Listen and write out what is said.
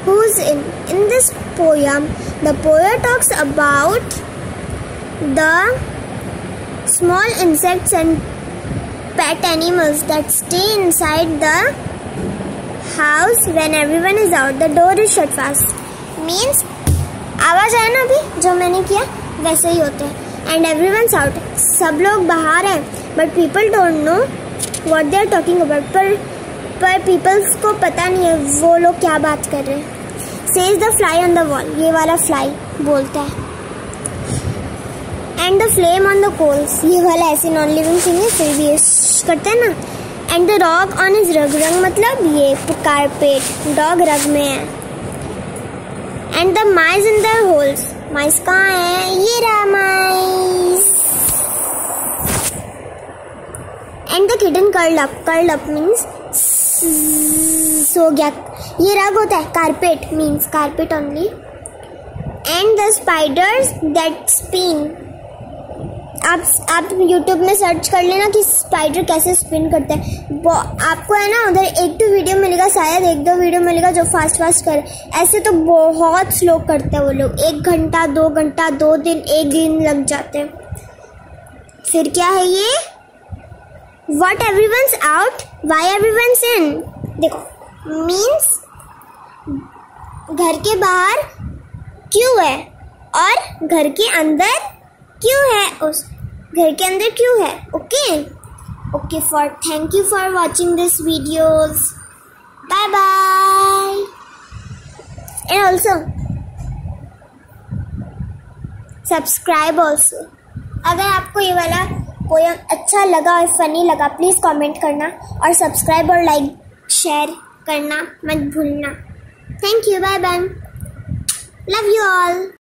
who's in this poem. The poet talks about the small insects and pet animals that stay inside the house when everyone is out. The door is shut fast. Means आवाज आया ना अभी जो मैंने किया वैसे ही होते हैं. And everyone's out. सब लोग बाहर हैं. But people don't know what they are talking about. पर peoples को पता नहीं है वो लोग क्या बात कर रहे हैं. Says the fly on the wall. ये वाला fly बोलता है. And the flame on the coals. ये वाला ऐसे नॉन लिविंग थिंग है फिर भी करते हैं ना. And the dog on his rug. रग मतलब ये कारपेट. डॉग रग में है. And the mice in their holes. माइस कहाँ है? ये रहा माइस. And the kitten curled up. Curled up means सो गया. ये रग होता है. Carpet means carpet only. And the spiders that spin. आप YouTube में सर्च कर लेना कि स्पाइडर कैसे स्पिन करते हैं. आपको है ना उधर 1-2 वीडियो मिलेगा, शायद 1-2 वीडियो मिलेगा जो फास्ट करे. ऐसे तो बहुत स्लो करते हैं वो लोग. 1 घंटा 2 घंटा 2 दिन 1 दिन लग जाते हैं. फिर क्या है ये? What everyone's out, why everyone's in. देखो मीन्स घर के बाहर क्यों है और घर के अंदर क्यों है. उस घर के अंदर क्यों है. Okay thank you for watching this videos. Bye bye. And also subscribe also. अगर आपको ये वाला पोयम अच्छा लगा और फनी लगा प्लीज कमेंट करना और सब्सक्राइब और लाइक शेयर करना मत भूलना. Thank you. Bye bye. Love you all.